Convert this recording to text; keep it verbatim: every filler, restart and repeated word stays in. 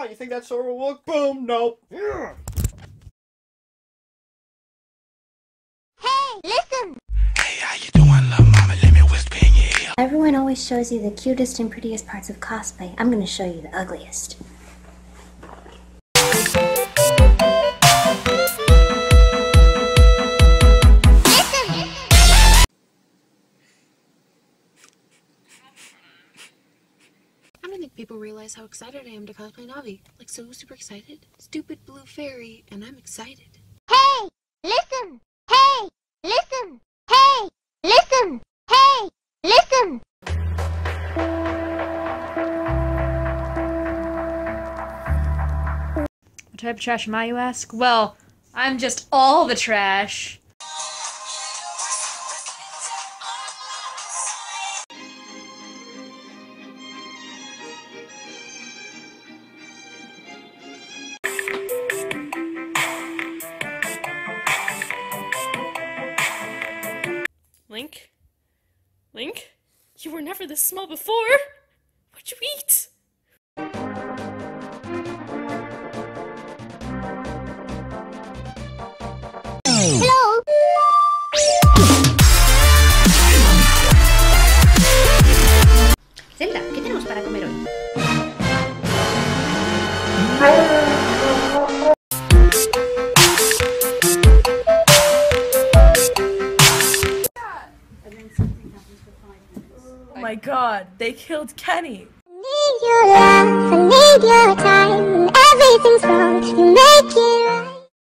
you think that sword will work? Boom, nope. Hey, listen! Hey, how you doing, little mama? Let me whisper in your ear. Everyone always shows you the cutest and prettiest parts of cosplay. I'm gonna show you the ugliest. I don't think people realize how excited I am to cosplay Navi. Like, so super excited. Stupid blue fairy, and I'm excited. Hey, listen! Hey, listen! Hey, listen! Hey, listen! What type of trash am I, you ask? Well, I'm just all the trash. Link? Link? You were never this small before! What'd you eat? Hello? Zelda, ¿qué tenemos para comer hoy? Oh my god, they killed Kenny! I need your love, I need your time. When everything's wrong, you make it right.